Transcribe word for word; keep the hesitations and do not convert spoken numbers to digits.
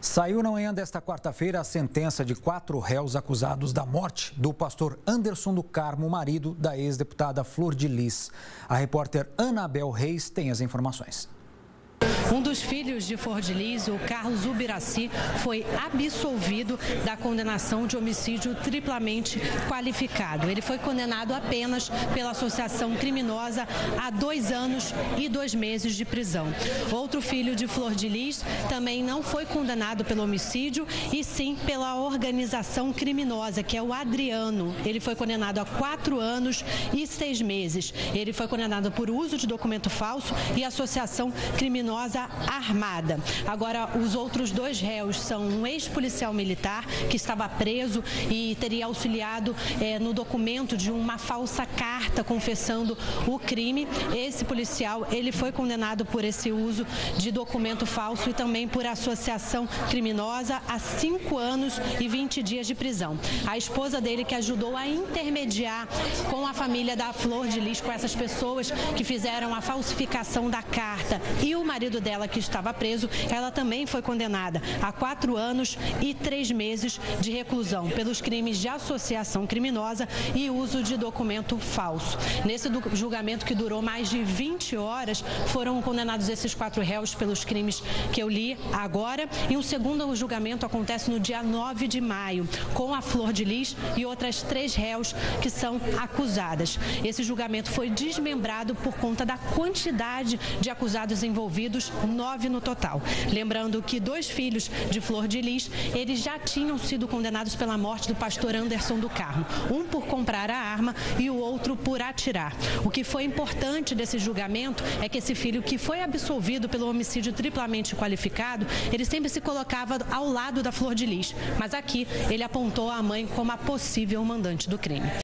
Saiu na manhã desta quarta-feira a sentença de quatro réus acusados da morte do pastor Anderson do Carmo, marido da ex-deputada Flor de Lis. A repórter Anabel Reis tem as informações. Um dos filhos de Flor de Lis, o Carlos Ubiraci, foi absolvido da condenação de homicídio triplamente qualificado. Ele foi condenado apenas pela associação criminosa a dois anos e dois meses de prisão. Outro filho de Flor de Lis também não foi condenado pelo homicídio e sim pela organização criminosa, que é o Adriano. Ele foi condenado a quatro anos e seis meses. Ele foi condenado por uso de documento falso e associação criminosa armada. Agora, os outros dois réus são um ex-policial militar que estava preso e teria auxiliado eh, no documento de uma falsa carta confessando o crime. Esse policial, ele foi condenado por esse uso de documento falso e também por associação criminosa a cinco anos e vinte dias de prisão. A esposa dele, que ajudou a intermediar com a família da Flor de Lis, com essas pessoas que fizeram a falsificação da carta, e o marido dela, que estava preso, ela também foi condenada a quatro anos e três meses de reclusão pelos crimes de associação criminosa e uso de documento falso. Nesse julgamento, que durou mais de vinte horas, foram condenados esses quatro réus pelos crimes que eu li agora, e um segundo julgamento acontece no dia nove de maio, com a Flor de Lis e outras três réus que são acusadas. Esse julgamento foi desmembrado por conta da quantidade de acusados envolvidos, nove no total. Lembrando que dois filhos de Flor de Lis, eles já tinham sido condenados pela morte do pastor Anderson do Carmo, um por comprar a arma e o outro por atirar. O que foi importante desse julgamento é que esse filho, que foi absolvido pelo homicídio triplamente qualificado, ele sempre se colocava ao lado da Flor de Lis, mas aqui ele apontou a mãe como a possível mandante do crime.